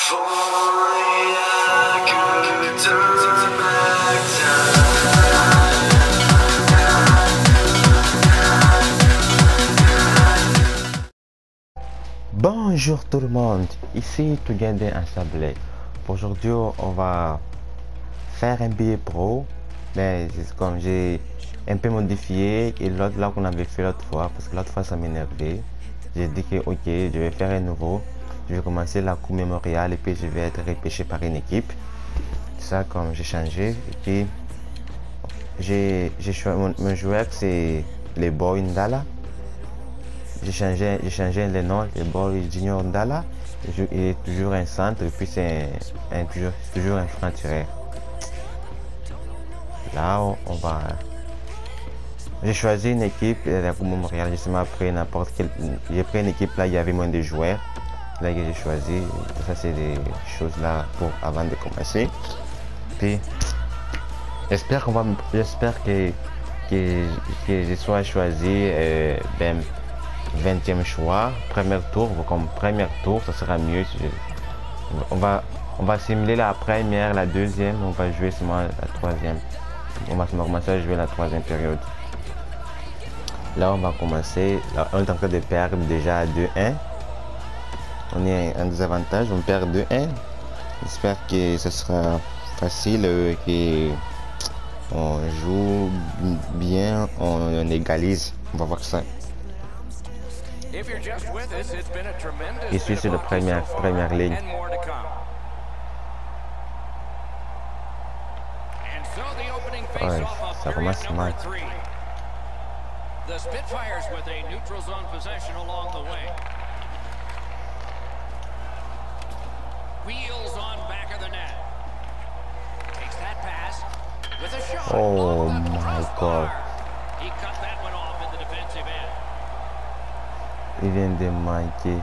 Bonjour tout le monde, ici Tougandé en Sablé. Aujourd'hui on va faire un billet pro, mais comme j'ai un peu modifié et l'autre là qu'on avait fait l'autre fois, parce que l'autre fois ça m'énervait. J'ai dit que ok, je vais faire un nouveau, je vais commencer la coupe mémoriale et puis je vais être repêché par une équipe. Ça comme j'ai changé et puis j'ai choisi mon joueur, c'est les Boy Ndala. J'ai changé le nom, le Boy Junior Ndala. Il est toujours un centre et puis c'est toujours un franc-tireur. Là, on va. J'ai choisi une équipe, la Coupe Montréal, justement après n'importe quelle. J'ai pris une équipe là, il y avait moins de joueurs. Là que j'ai choisi. Ça, c'est des choses là pour avant de commencer. Puis, j'espère que je sois choisi. 20e choix, premier tour, comme premier tour, ça sera mieux. On va simuler la première, la deuxième, on va jouer seulement la troisième. On va commencer à jouer la troisième période. Là, on va commencer. Là, on est en train de perdre déjà 2-1. On est en désavantage, on perd 2-1. J'espère que ce sera facile, que on joue bien, on égalise. On va voir ça. Ici, c'est la première ligne. Ouais, ça commence mal. The Spitfires with a neutral zone possession along the way. Wheels on back of the net. Takes that pass with a shot. Oh my God. He cut that one off in the defensive end. Il vient de manquer.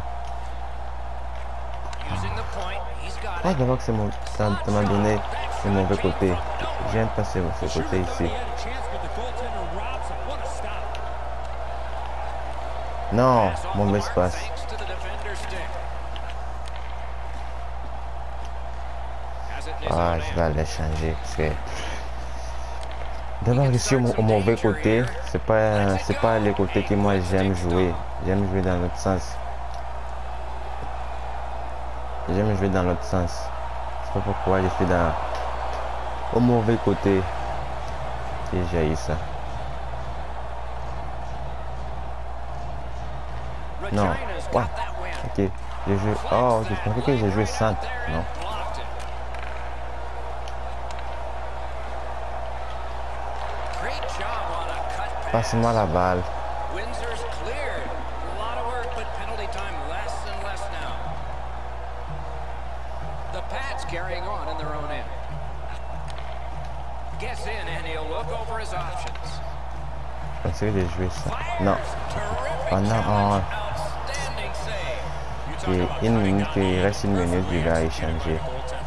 Ah, d'abord que c'est mon. Ça m'a donné le mauvais côté. J'aime pas ce côté ici. Non, mauvais espace. Ah, je vais aller changer. D'abord ici au mauvais côté, c'est pas les côtés que moi j'aime jouer. J'aime jouer dans l'autre sens. J'aime jouer dans l'autre sens. C'est pas pourquoi je suis au mauvais côté et j'ai ça. Non. What? Ok. Je joue. Oh, ok. Je pensais que j'ai joué centre. Non. Passe-moi la balle. Je pensais que j'ai joué ça. Non. Pendant une minute, il reste une minute, il va échanger.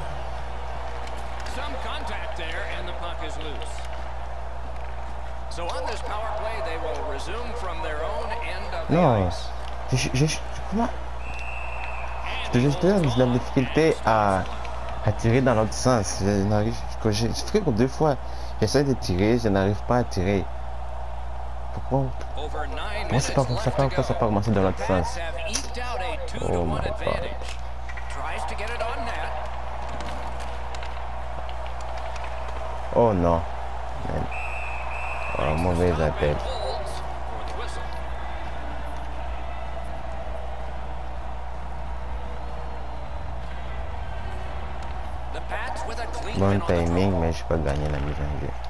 Non, comment? Je te dis, j'ai la difficulté à tirer dans l'autre sens. J'ai fait comme 2 fois. J'essaie de tirer, je n'arrive pas à tirer. Pourquoi ça pas commencer dans l'autre sens? Oh my God. Oh non. Oh, mauvais appel. Bon timing, mais je peux pas gagner la mise en jeu.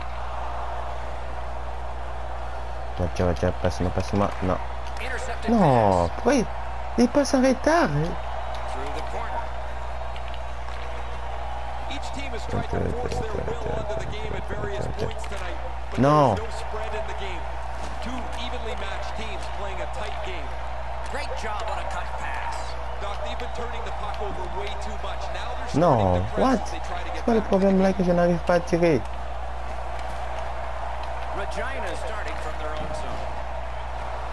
Tiens, passe-moi. Non. Non, pourquoi il passe en retard? Non. Non, what? C'est quoi le problème là que je n'arrive pas à tirer?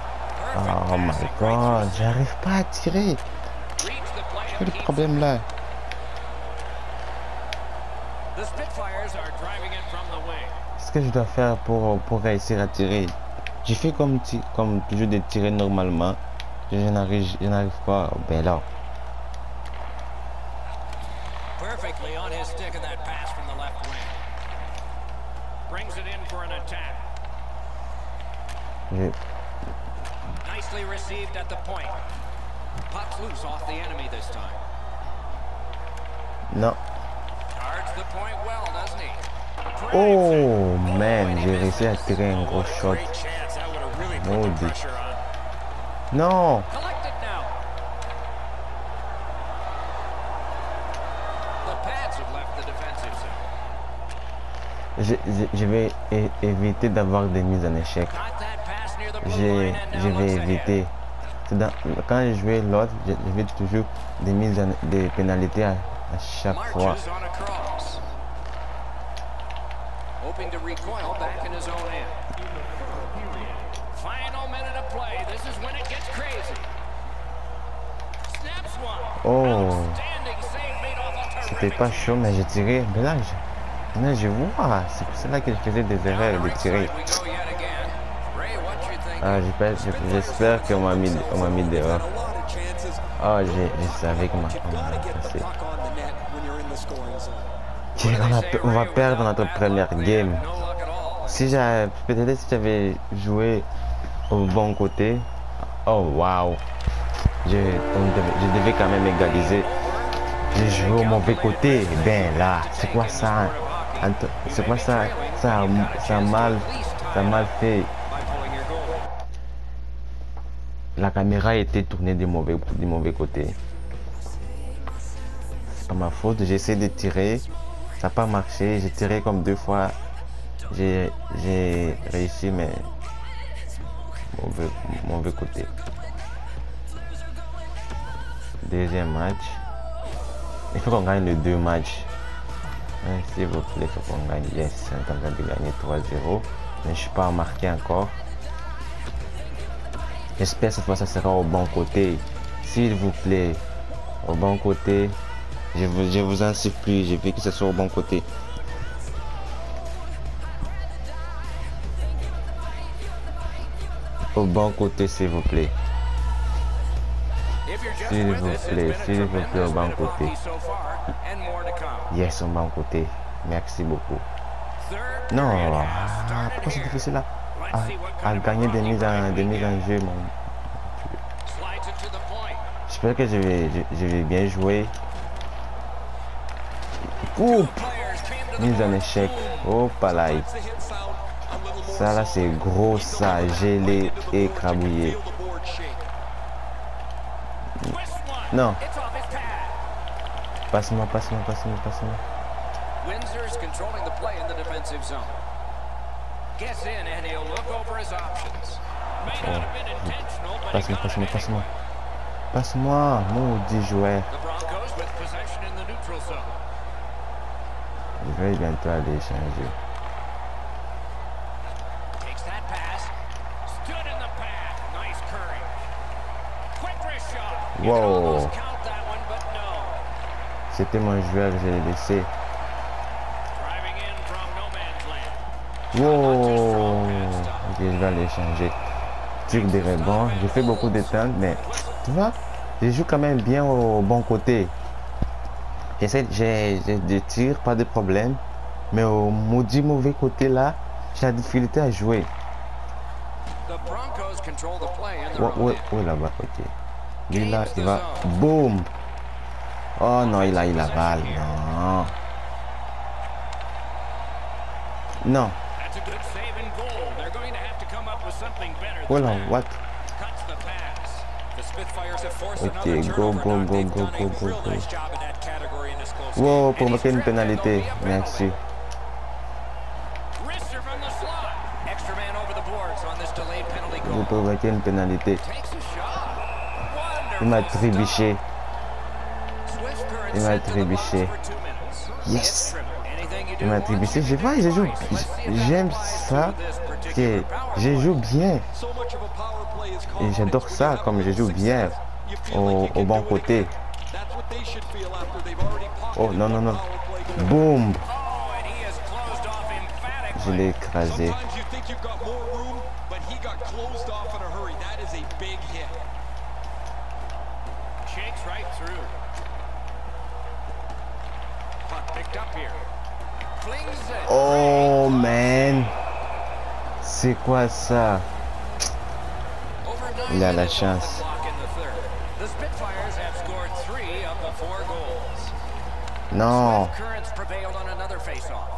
Oh my God, j'arrive pas à tirer. Quel est le problème là? Ce que je dois faire pour réussir à tirer. J'ai fait comme toujours de tirer normalement. Je n'arrive pas. Ben là. Perfectly on his stick of that pass from the left wing. Brings it in for an attack. Nicely received at the point. Puck's loose off the enemy this time. Non. Guards the point well, doesn't he? Oh man, j'ai réussi à tirer un gros shot. Maudit. Non. Collected now. The pads have left the defensive zone. Je vais éviter d'avoir des mises en échec. Got that pass near the blue Je line and now vais looks ahead. éviter. Quand je joue l'autre, je vais toujours des pénalités à chaque fois. Marches on a cross. Hoping to recoil back in his own end. Final minute of play. This is when it gets crazy. Snaps one. Oh, Outstanding save made off a c'était terrific pas chance. chaud, mais j'ai tiré. Mais là, je vois. C'est pour cela que je faisais des erreurs de tirer. We go yet again. Ray, what you think? Ah, j'espère qu'on m'a mis dehors. Ah, je savais qu'on m'a passé. On va perdre notre première game. No luck at all. Peut-être si j'avais joué au bon côté. Oh wow. Je devais quand même égaliser. J'ai joué au mauvais côté. Ben là, c'est quoi ça? C'est quoi ça? Ça a mal fait. By pulling your goal. La caméra était tournée du mauvais côté. C'est pas ma faute. J'ai essayé de tirer. Ça n'a pas marché. J'ai tiré comme 2 fois. J'ai réussi, mais mauvais côté. Deuxième match. Il faut qu'on gagne les 2 matchs. Hein, s'il vous plaît, il faut qu'on gagne. Yes, on est en train de gagner 3-0. Mais je ne suis pas marqué encore. J'espère que cette fois ça sera au bon côté. S'il vous plaît, au bon côté. Je vous en supplie, je veux que ce soit au bon côté. Au bon côté, s'il vous plaît. If you're just S'il with vous us, plaît, it's been s'il a vous plaît, au tremendous bon bit of côté. hockey so far, and more to come. Yes, au bon côté. Merci beaucoup. Third Non, period has started pourquoi c'est here. difficile là? Let's see what À kind of gagner des hockey mises en we get. jeu, mon. Slides it to the point. J'espère que je vais bien jouer. Two Ouh, players came to the mise en point. échec. Oh, pas là. Ça là, c'est gros, ça, gelé et écrabouillé. Twist one. Non, It's off his pad. passe-moi. Windsor's controlling the play in the defensive zone. Gets in and he'll look over his options. May not have been intentional, but he got it anyway. Passe-moi, maudit joueur. The Broncos with possession in the neutral zone. Je vais bientôt aller changer. Takes that pass. Stood in the path. Nice courage. Quick wrist shot. You Whoa. can almost count that one, but no. C'était mon joueur, je l'ai laissé. Driving in from no man's land. Wow. Ok, je vais aller changer. Tir de rebond. J'ai fait beaucoup de temps, mais tu vois, je joue quand même bien au bon côté. J'ai des tirs, pas de problème. Mais au maudit mauvais côté là, j'ai la difficulté à jouer. The Broncos control the play in their own Ouais, end. là-bas, ok. Lui là, il va. Boum! Oh non, il avale. Non. Non. That's a good save and goal. They're going to have to come up with something better than Voilà, that. what? Cuts the pass. The Spitfires have forced Ok, another go, turnover. go, Now go, they've go, done go, a go, real go. nice job in that category in this close Wow, game. And provoquer he's une tripped, and pénalité. there'll be a penalty. Merci. Wrister from the slot. Extra man over the boards on this delayed penalty Vous goal. provoquez une pénalité. Takes a shot. Il m'a Wonderful trébuché. stop. Swift current Il m'a set to the box trébuché. for 2 minutes. Yes. Anything you Il do m'a once, trébuché. you Je can vois, do je joue. twice. Let's see if that J'aime applies ça. to this particular Que power je play. joue bien. Et j'adore ça, comme je joue bien au bon côté. Oh non. Boum. je l'ai écrasé. Sometimes you think you've got more room, but he got closed off in a hurry. That is a big hit. Shakes right through. Puck picked up here. Flings it. Oh man, c'est quoi ça? Il a la chance. The Spitfires have scored 3 of the 4 goals. Non. Swift Currents prevailed on another face-off.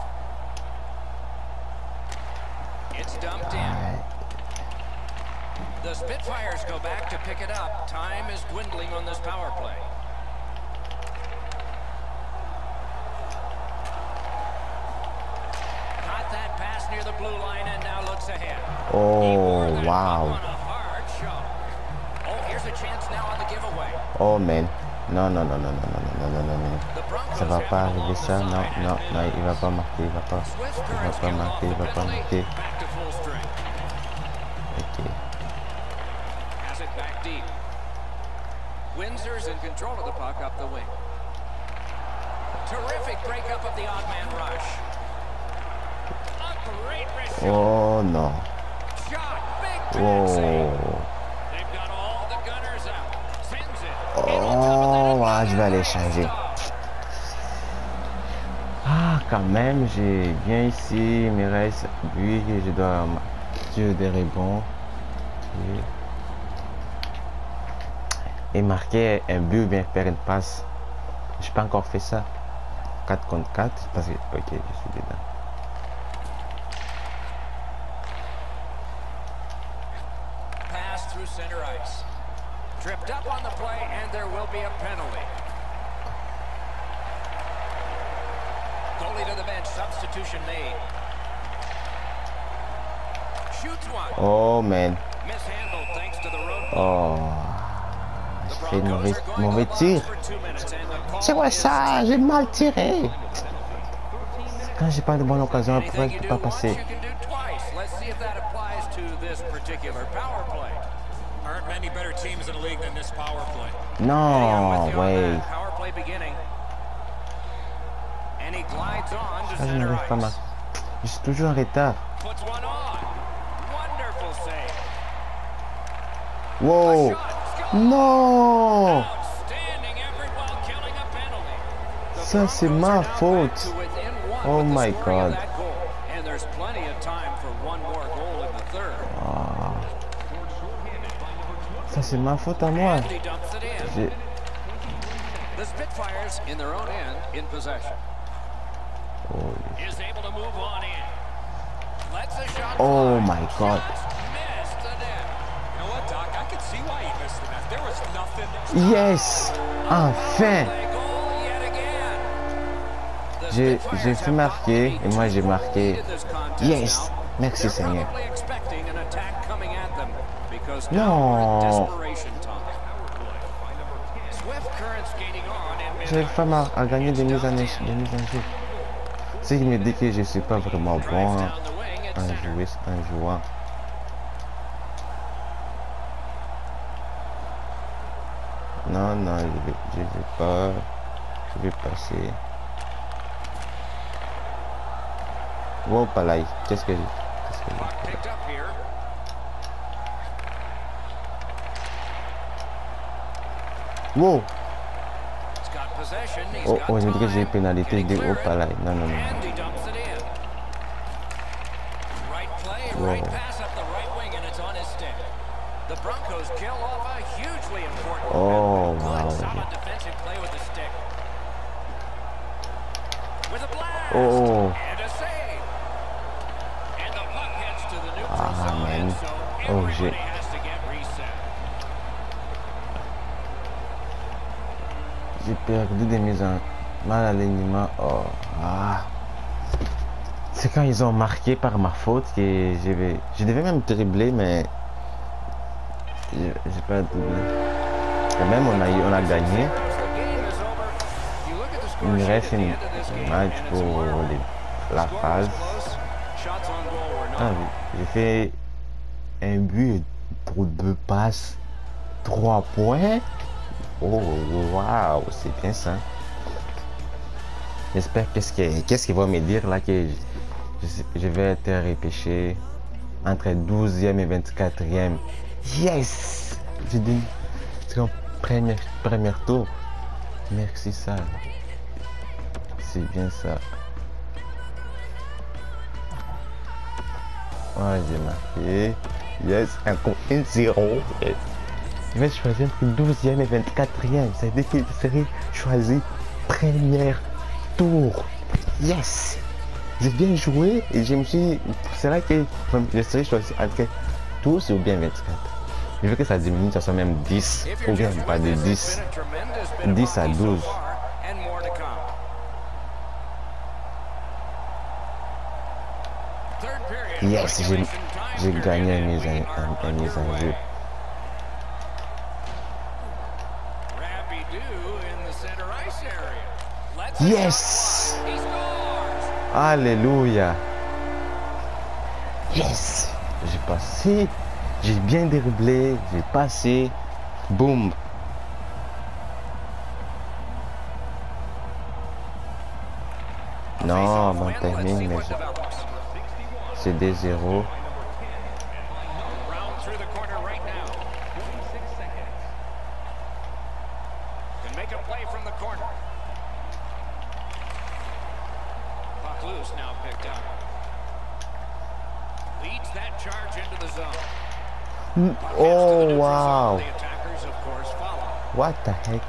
It's dumped in. The Spitfires go back to pick it up. Time is dwindling on this power play. Got that pass near the blue line and now looks ahead. Oh wow. Oh, Oh man. Non, non, non, non, non, non, non, non, non, non. Ça va pas arriver ça. Non, non, non, il va pas marquer, il va pas marquer, il va pas marquer. Ok. Has it back deep. Windsor's in control of the puck up the wing. Terrific breakup of the odd man rush. A great wrist. Oh non. Shot, big Oh. They've got all the gunners out. Sends it. Oh, ah, je vais aller changer. Ah, quand même, j'ai bien ici. Il me reste lui et je dois tuer des rebonds. Et marquer un but ou bien faire une passe. Je n'ai pas encore fait ça. 4 contre 4 parce que ok, je suis dedans. Pass through center ice. Tripped up on the play and there will be a penalty. Goalie to the bench, substitution made. Shoots one. Oh man. Mishandled thanks to the road. Oh. J'ai fait une mauvais tir. C'est quoi ça? J'ai mal tiré. Quand j'ai pas de bonne occasion, après je peux pas passer. Non, ouais. Ça, je n'arrive pas mal. Je suis toujours en retard. Wow. Non. Ça, c'est ma faute. Oh my god. Ah. Ça, c'est ma faute à moi. The Spitfires in their own end in possession. Is able to move on in. Lets a shot. Oh my god. Missed the net. You know what, Doc? I could see why he missed the net. There was nothing. Yes. Enfin. J'ai fait marquer et moi j'ai marqué. Yes. Merci Seigneur. Non. J'arrive pas à gagner des mises en jeu. Ce qui me dit que je suis pas vraiment bon en jouant. Non, non, je vais pas. Je vais passer. Wow, pas là. Qu'est-ce que j'ai? Wow. Oh, je me dis que j'ai une pénalité de haut pas là. Non, non, non. Wow. Oh, wow. Oh. Ah, man. Oh, j'ai... J'ai perdu des mises en mal alignement. Oh, ah. C'est quand ils ont marqué par ma faute que je devais même dribbler, mais j'ai pas doublé. Et même on a gagné. Il me reste une match pour la phase. Ah oui, j'ai fait un but pour 2 passes, 3 points. Oh waouh, c'est bien ça. J'espère qu'est-ce qu'il va me dire là que Je vais être repêché entre 12e et 24e. Yes! J'ai dit, c'est mon premier tour. Merci ça. C'est bien ça. Ouais, j'ai marqué. Yes, encore 1-0. Yes. Je vais choisir entre 12e et 24e. Ça veut dire que je serai choisi premier tour. Yes! J'ai bien joué et je me suis... C'est là que je serai choisi entre 12 ou bien 24. Je veux que ça diminue, ça soit même 10 ou bien pas de 10. 10 à 12. Yes, j'ai gagné un mise en jeu. Yes! Alléluia! Yes! J'ai passé, j'ai bien dribblé, j'ai passé, boum! Non, bon timing, mais c'est des 0. Oh wow! What the heck?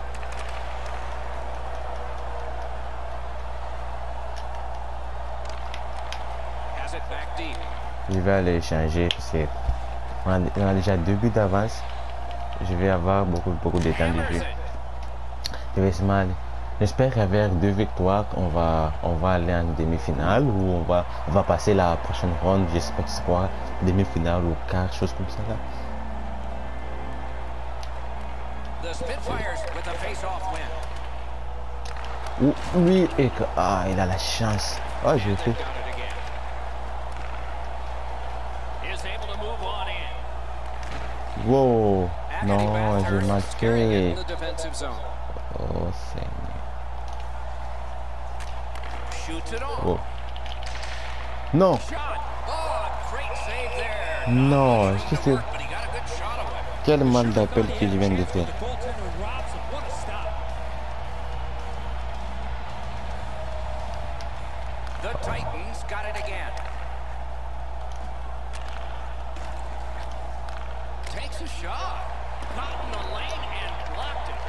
Je vais aller changer parce qu'on a déjà 2 buts d'avance. Je vais avoir beaucoup de temps de jeu. Je vais mal. J'espère qu'avec 2 victoires, on va aller en demi-finale ou on va passer la prochaine ronde. J'espère que c'est quoi, demi-finale ou quelque chose comme ça là. Oui, et que il a la chance. Oh, je fais. Wow, non, j'ai marqué. Oh, Seigneur. Oh. Non. Non, je sais. Quel mal d'appel que je viens de faire. The Titans got it again. Takes a shot. Caught in the lane and blocked it.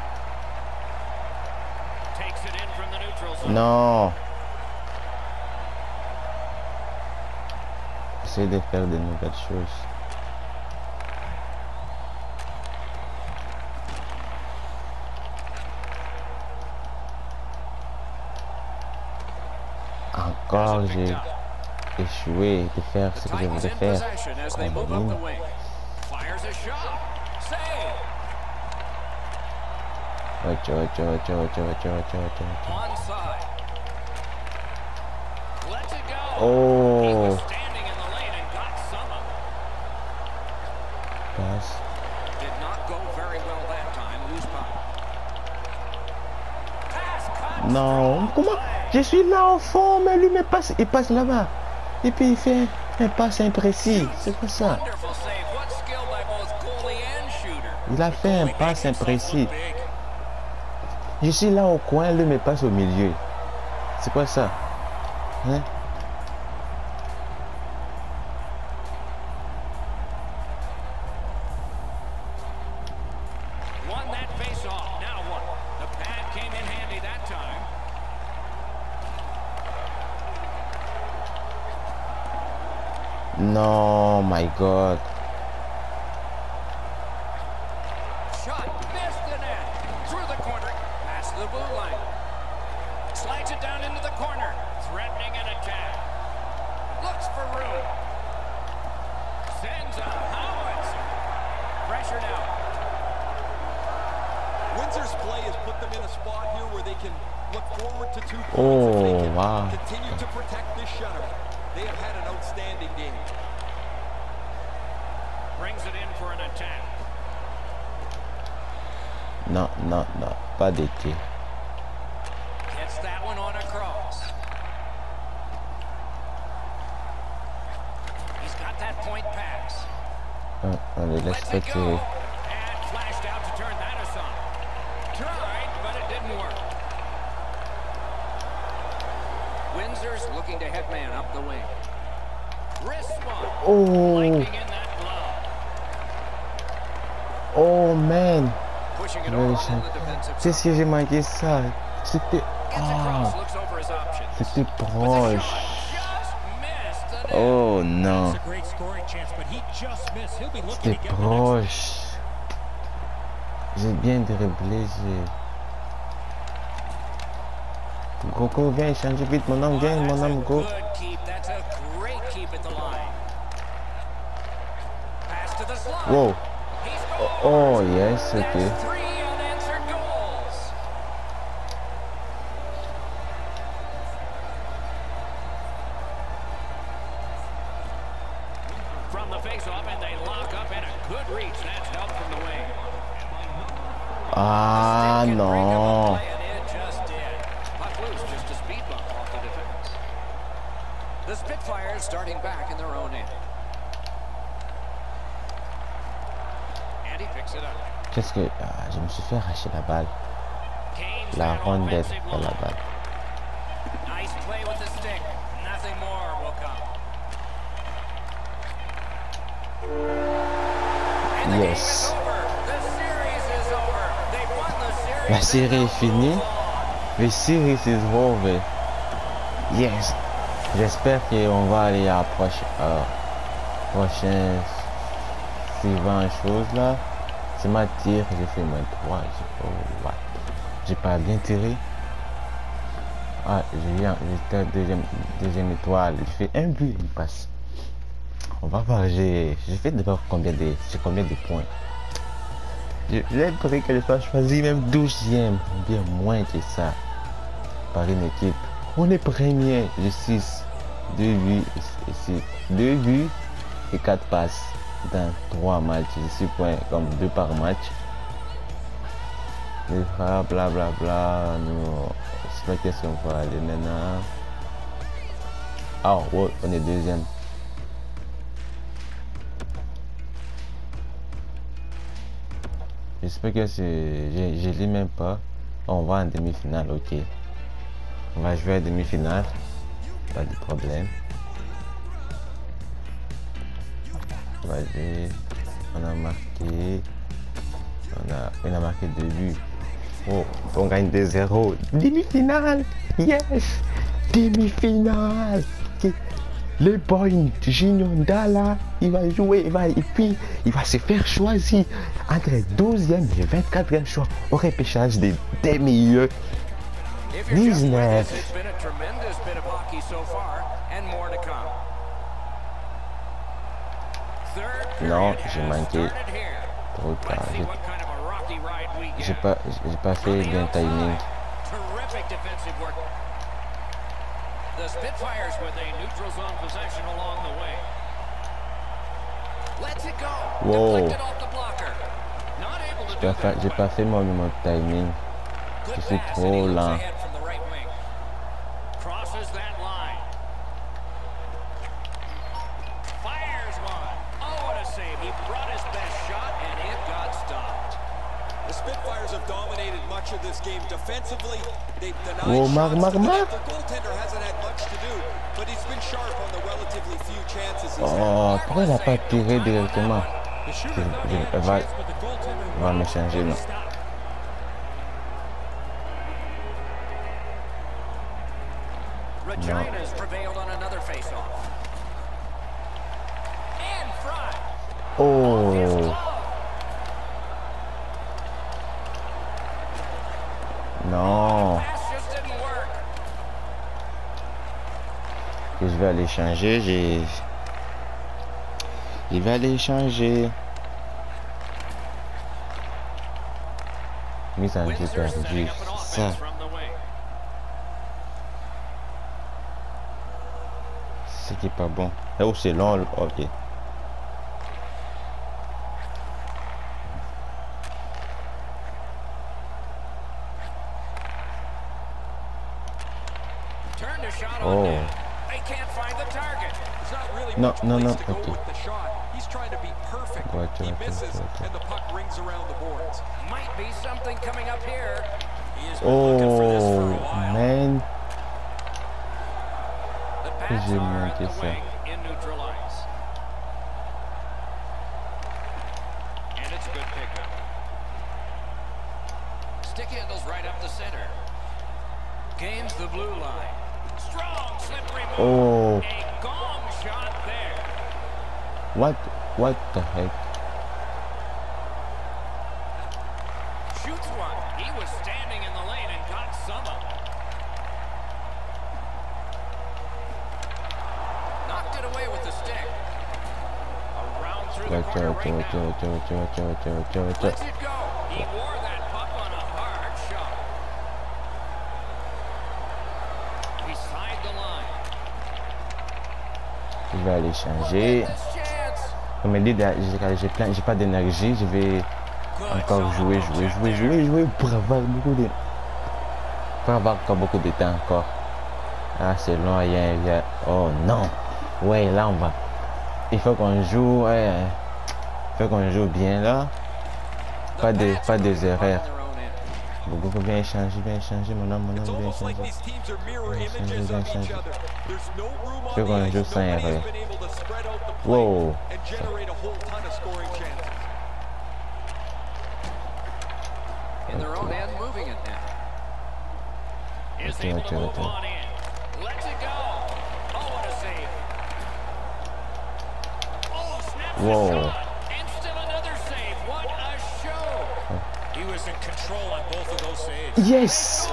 Takes it in from the neutral zone. Non. J'essaie de faire de nouvelles choses. Encore j'ai échoué de faire ce que je voulais faire. Oh. Passe. Non, comment? Je suis là au fond, mais lui il passe là-bas. Et puis il fait un passe imprécis. C'est quoi ça? Il a fait un passe imprécis. Je suis là au coin, lui me passe au milieu. C'est quoi ça? Hein? No, my God. Shot missed the net. Through the corner. Past the blue line. Slides it down into the corner. Threatening an attack. Looks for room. Sends a howitzer. Pressure now. Windsor's play has put them in a spot here where they can look forward to 2 points. Oh, wow. Continue to protect this shutter. They have had an outstanding game. Brings it in for an attack. Non, non, non, pas d'été. Gets that one on across. laisse pas tirer. And flashed out to turn that aside. Tried, but it didn't work. Windsor's looking to head man up the wing. Wrist one. Oh, Lightning in that glove. oh man. Pushing it Je vais over aller on chercher. the defensive C'est side. ce que j'ai manqué ça. C'était... Gets Ah, across, looks over his options. c'était With a proche. shot, just missed the net. Oh non. It's a great scoring chance, but he just missed. He'll be looking C'était to get the next one. proche. J'ai bien dribblé, Coco, viens échanger vite, mon homme, viens, Oh, mon that's a homme, go. good keep. That's a great keep at the line. Pass to the slot. Wow. He scores. Oh, yes, ok. That's 3 unanswered goals. From the face-off, and they lock up, and a good reach. That's help from the wing. Ah, Stick can break up a non. play, and it just did. Puck loose, just a speed bump off the defense. The Spitfires starting back in their own end. And he picks it up. Qu'est-ce que... Ah, je me suis fait arracher la balle. Gains La that rondelle, offensive pas la line. balle. Nice play with the stick. Nothing more will come. And the game is Yes. over. The series is over. They've won the series. La série est finie. The series is over. Yes. J'espère qu'on va aller à la prochaine suivante chose là. C'est ma tir, j'ai fait moins 3. Oh, ouais. J'ai pas bien tiré. Ah, j'étais deuxième étoile. J'ai fait un but, il passe. On va voir, j'ai fait d'abord combien de points. J'ai pris que je sois choisi même 12e, bien moins que ça, par une équipe. On est premier, j'ai 6, 2 buts, ici, 2 buts et 4 passes dans 3 matchs. J'ai 6 points, comme 2 par match. Les frappes, blablabla, nous, je sais pas qu'est-ce qu'on va aller maintenant. Ah, ouais, on est deuxième. J'espère que je lis même pas. On va en demi-finale, ok. On va jouer à demi-finale. Pas de problème. Vas-y. On a marqué. On a marqué 2 buts. Oh, on gagne 2-0. Demi-finale. Yes. Demi-finale. Ok. Le point Junior Dalla, il va jouer, et puis il va se faire choisir entre 12e et 24e choix au repêchage des meilleurs. If you're just with 19. us, it's been a tremendous bit of hockey so far, and more to come. Third Non, period j'ai has manqué started here. trop tard. Let's see what kind of a rocky ride we J'ai get. pas fait On the bien timing. outside, terrific defensive work. The Spitfires with a neutral zone possession along the way. Lets it go. Wow. Deflected off the blocker. Not able to do that. J'ai pas fait mon timing. Good Je suis pass, trop and he looks lent. ahead from the right wing. Crosses that line. Fires one. Oh, what a save. He brought his best shot, and it got stopped. The Spitfires have dominated much of this game defensively. They've denied Oh, shots Marc. to the net. The goaltender hasn't had much to do, but he's been sharp on the relatively few chances he's had. Oh, pourquoi il n'a pas tiré directement? The shooter thought he had a Va- chance, but the goaltender va me changer, non. stopped. Regina's prevailed on another faceoff. And front. His Oh, glove. non. Pass just didn't work. Que je vais aller changer, il va aller changer. Mise en jeu Windsor setting perdu. up an Ça, offense from the wing. c'est qui est pas bon. Oh, c'est long, ok. Turned a shot on Oh. net. They can't find the target. not really No, much no, place no, to go okay. with the shot. He's trying to be perfect. Ouais, He ok, misses, ok, ok. and the puck rings around the boards. Might be something coming up here. He has been looking for this for a Oh, while. man. The Pats J'ai are at manqué the ça. wing in neutral ice. And it's a good pickup. Stick handles right up the center. Gains the blue line. Strong slippery move. Oh. A gong shot there. What the heck? Shoots one. He was standing in the lane and got some of it. Knocked it away with the stick. Around through the corner right now. Lets it go. He wore that puck on a hard shot. Beside the line. Je vais aller changer. This chance. Comme elle dit, j'ai pas d'énergie, je vais encore jouer pour avoir encore beaucoup de temps encore. Ah, c'est long, il y a... Oh non. Ouais, là on va. Il faut qu'on joue, ouais. Il faut qu'on joue bien là. Pas des erreurs. Beaucoup bien changer, mon homme, It's bien almost like changer. these teams are mirror images of each other. There's no room on Fais qu'on the joue ice. sans Nobody's erreur. been able to spread out the play Wow. and generate a whole ton of scoring chances. In their own end, moving it now. Is Okay, able to okay, move okay. on in. Lets it go. Oh, what a save. Oh, snaps Whoa. the shot. And still another save. What a show. He was in control on both of those saves. Yes!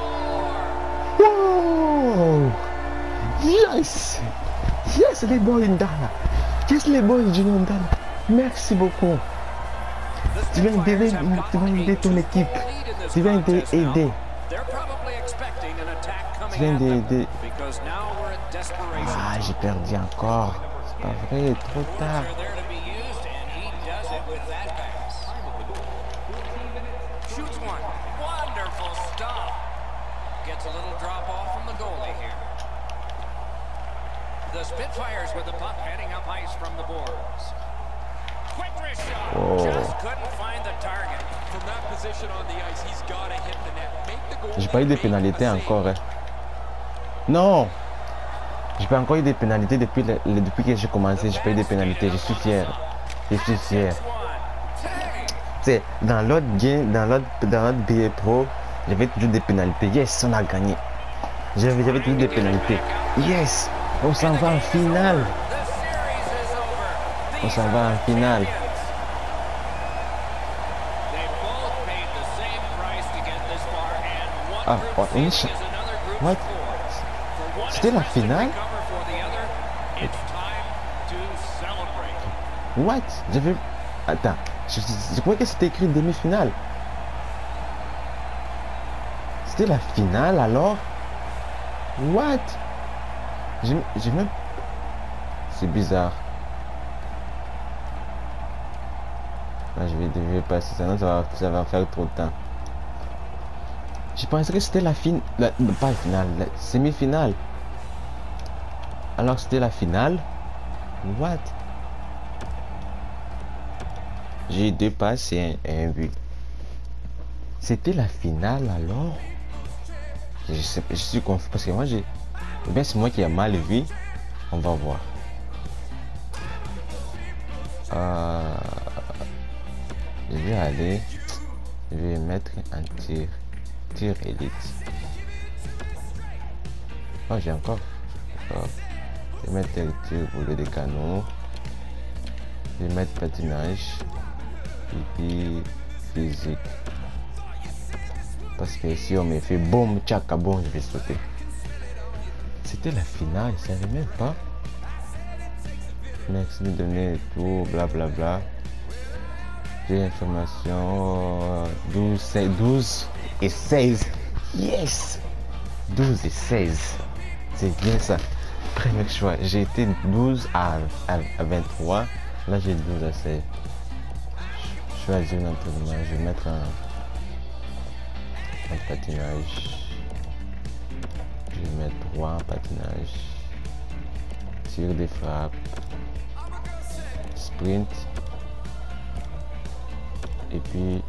Wow! Yes! Yes, les boys Ndala! Yes, les boys Junior Ndala! Merci beaucoup! The Tu viens d'aider Spitfires have gotten a ton équipe. 2-4 lead in this Tu viens contest now. d'aider. They're probably expecting an attack coming viens at them d'aider. because now we're at desperation. Ah, j'ai perdu encore. C'est pas vrai, trop tard. Are there to be used, and he does it with that pass. Shoots one. Wonderful stop. Gets a little drop off from the goalie here. The Spitfires with the puck heading up ice from the boards. Quick wrist shot. Oh. Just couldn't find the target. From that position on the ice, he's got to hit the net. Make the goal. J'ai pas eu de pénalités encore. Hein. Non! J'ai pas encore eu de pénalités depuis que j'ai commencé. J'ai pas eu de pénalités. Je suis fier. Je suis fier. C'est dans l'autre game, dans l'autre BA Pro, j'avais toujours des pénalités. Yes, on a gagné. J'avais toujours des pénalités. Yes, on s'en va en finale. On s'en va en finale. Ah, oh, what? C'était la finale? What? J'avais... Attends, je croyais que c'était écrit demi-finale. C'était la finale alors? What? J'ai même... C'est bizarre. Là, je vais passer, sinon ça va faire trop de temps. Je pensais que c'était la finale, pas la finale, la semi-finale. Alors c'était la finale? What? J'ai 2 passes et un but. C'était la finale alors? Je suis confus parce que moi j'ai... Eh bien c'est moi qui ai mal vu. On va voir. Je vais aller... Je vais mettre un tir élite. Oh j'ai encore... Je vais mettre le tir pour les canons. Je vais mettre patinage. Et puis physique. Parce que si on me fait boum, tchaka, boum, je vais sauter. C'était la finale, je savais même pas. Merci de donner tout, blablabla. J'ai information 12 et 16. Yes! 12 et 16. C'est bien ça. Premier choix. J'ai été 12 à 23. Là, j'ai 12 à 16. Choisir un entraînement. Je vais mettre un patinage. Je vais mettre 3 en patinage. tir des frappes, sprint, et puis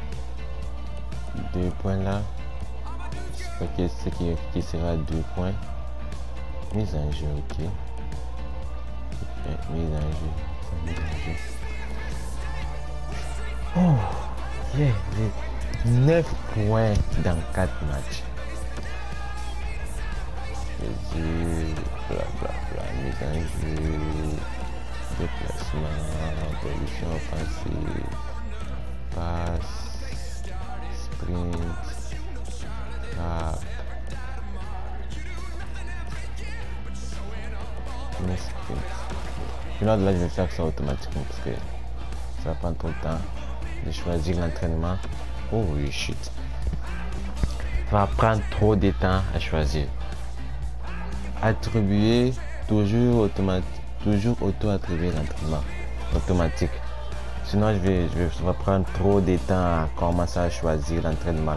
2 points là. Ok, ce qui sera 2 points. Mise en jeu, ok. Mise en jeu. Oh, yeah, 9 points dans 4 matchs. Blablabla, mise en jeu, déplacement, position offensive, passe, sprint, frappe, sprint. Là, je vais faire ça automatiquement parce que ça va prendre trop de temps de choisir l'entraînement. Oh oui, shit. Ça va prendre trop de temps à choisir. Attribuer, toujours automatique, toujours auto-attribuer l'entraînement automatique. Sinon, ça va prendre trop de temps à commencer à choisir l'entraînement.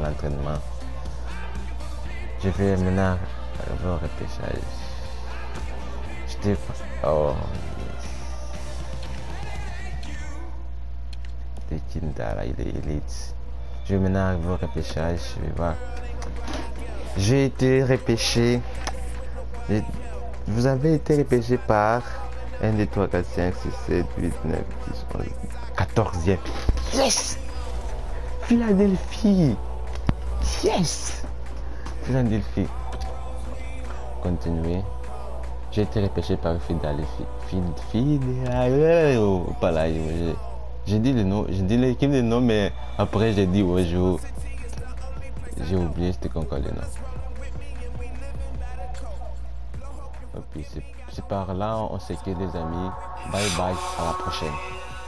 Je vais maintenant au repêchage. Oh, yes. Kindala, il est élite. Je vais maintenant arriver au repêchage. Je vais voir. J'ai été repêché. Vous avez été repêché par 1, 2, 3, 4, 5, 6, 7, 8, 9, 10, 11, 14e. Yes! Philadelphie! Yes! Philadelphie. Continuez. J'ai été repêché par Philadelphie. Oh, pas là. J'ai dit le nom, j'ai dit l'équipe de nom, mais après j'ai dit ouais, j'ai oublié c'était encore le nom. Et puis c'est par là, on se quitte les amis. Bye bye, à la prochaine.